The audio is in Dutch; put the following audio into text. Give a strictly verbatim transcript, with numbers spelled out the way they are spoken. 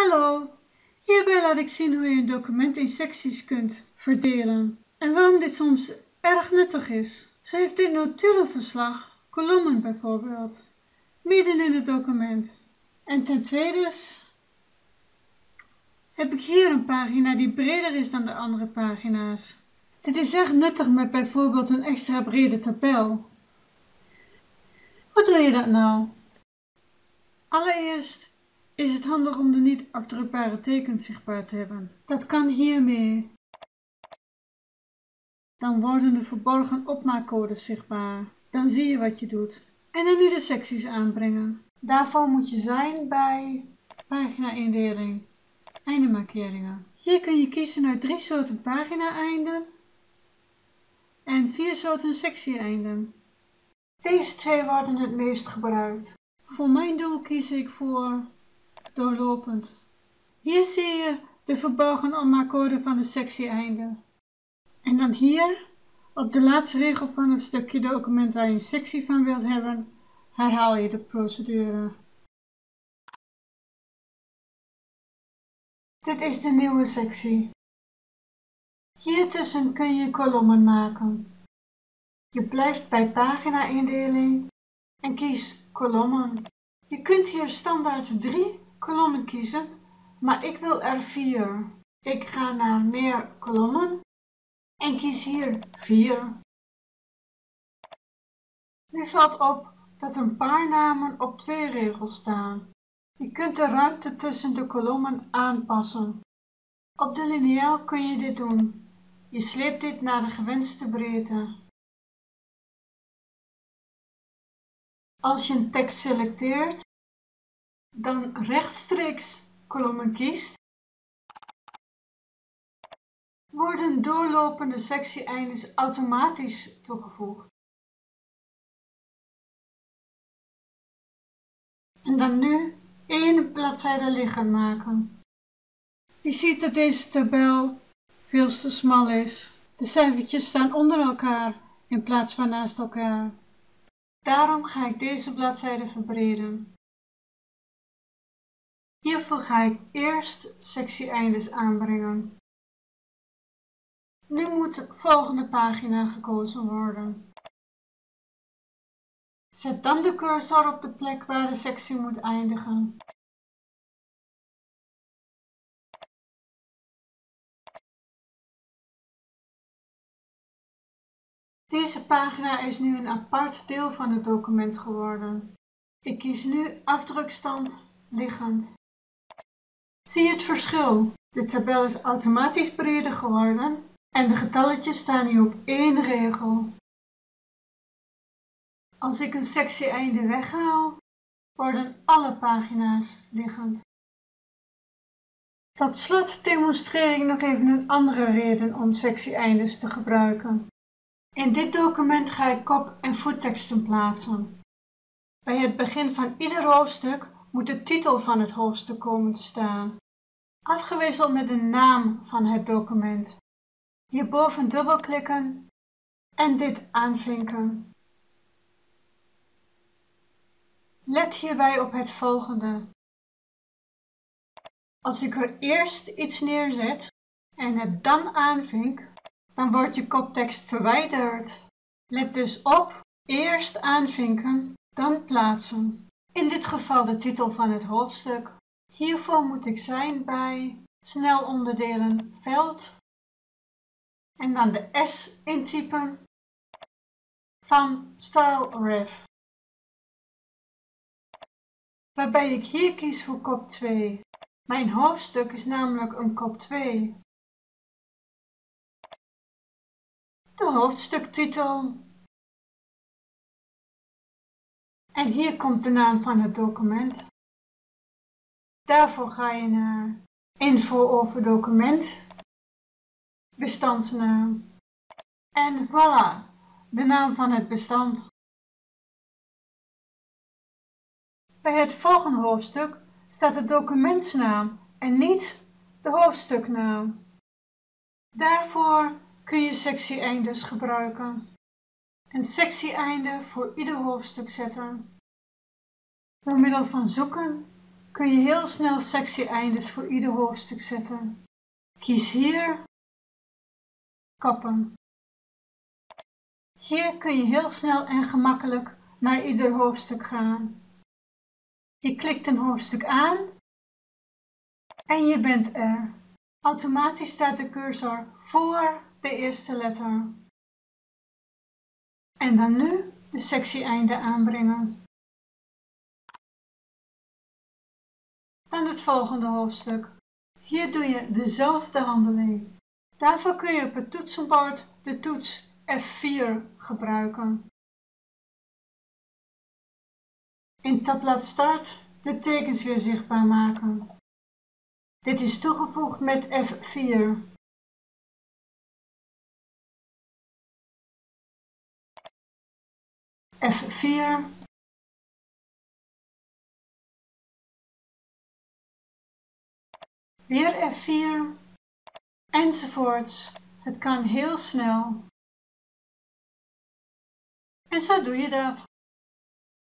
Hallo, hierbij laat ik zien hoe je een document in secties kunt verdelen en waarom dit soms erg nuttig is. Zo heeft dit notulenverslag kolommen bijvoorbeeld, midden in het document. En ten tweede heb ik hier een pagina die breder is dan de andere pagina's. Dit is erg nuttig met bijvoorbeeld een extra brede tabel. Hoe doe je dat nou? Allereerst is het handig om de niet afdrukbare tekens zichtbaar te hebben. Dat kan hiermee. Dan worden de verborgen opmaakcodes zichtbaar. Dan zie je wat je doet. En dan nu de secties aanbrengen. Daarvoor moet je zijn bij pagina-indeling, eindemarkeringen. Hier kun je kiezen uit drie soorten pagina-einden en vier soorten sectie-einden. Deze twee worden het meest gebruikt. Voor mijn doel kies ik voor doorlopend. Hier zie je de verborgen opmaakcode van de sectie-einden. En dan hier, op de laatste regel van het stukje document waar je een sectie van wilt hebben, herhaal je de procedure. Dit is de nieuwe sectie. Hiertussen kun je kolommen maken. Je blijft bij pagina-indeling en kies kolommen. Je kunt hier standaard drie kolommen kiezen, maar ik wil er vier. Ik ga naar meer kolommen en kies hier vier. Nu valt op dat een paar namen op twee regels staan. Je kunt de ruimte tussen de kolommen aanpassen. Op de liniaal kun je dit doen. Je sleept dit naar de gewenste breedte. Als je een tekst selecteert, dan rechtstreeks kolommen kiest, worden doorlopende sectie-eindes automatisch toegevoegd. En dan nu één bladzijde liggen maken. Je ziet dat deze tabel veel te smal is. De cijfertjes staan onder elkaar in plaats van naast elkaar. Daarom ga ik deze bladzijde verbreden. Hiervoor ga ik eerst sectie-eindes aanbrengen. Nu moet de volgende pagina gekozen worden. Zet dan de cursor op de plek waar de sectie moet eindigen. Deze pagina is nu een apart deel van het document geworden. Ik kies nu afdrukstand liggend. Zie je het verschil? De tabel is automatisch breder geworden en de getalletjes staan nu op één regel. Als ik een sectie-einde weghaal, worden alle pagina's liggend. Tot slot demonstreer ik nog even een andere reden om sectie-eindes te gebruiken. In dit document ga ik kop- en voetteksten plaatsen. Bij het begin van ieder hoofdstuk moet de titel van het hoofdstuk komen te staan, afgewisseld met de naam van het document. Hierboven dubbelklikken en dit aanvinken. Let hierbij op het volgende. Als ik er eerst iets neerzet en het dan aanvink, dan wordt je koptekst verwijderd. Let dus op, eerst aanvinken, dan plaatsen. In dit geval de titel van het hoofdstuk. Hiervoor moet ik zijn bij snel onderdelen veld en dan de S intypen van StyleRef. Waarbij ik hier kies voor kop twee. Mijn hoofdstuk is namelijk een kop twee. De hoofdstuktitel. En hier komt de naam van het document. Daarvoor ga je naar info over document, bestandsnaam. En voilà, de naam van het bestand. Bij het volgende hoofdstuk staat de documentsnaam en niet de hoofdstuknaam. Daarvoor kun je sectie-eindes gebruiken. Een sectie-einde voor ieder hoofdstuk zetten. Door middel van zoeken kun je heel snel sectie-eindes voor ieder hoofdstuk zetten. Kies hier Kappen. Hier kun je heel snel en gemakkelijk naar ieder hoofdstuk gaan. Je klikt een hoofdstuk aan en je bent er. Automatisch staat de cursor voor de eerste letter. En dan nu de sectie-einde aanbrengen. Dan het volgende hoofdstuk. Hier doe je dezelfde handeling. Daarvoor kun je op het toetsenbord de toets F vier gebruiken. In tabblad Start de tekens weer zichtbaar maken. Dit is toegevoegd met F vier. F vier. Weer F vier. Enzovoorts. Het kan heel snel. En zo doe je dat.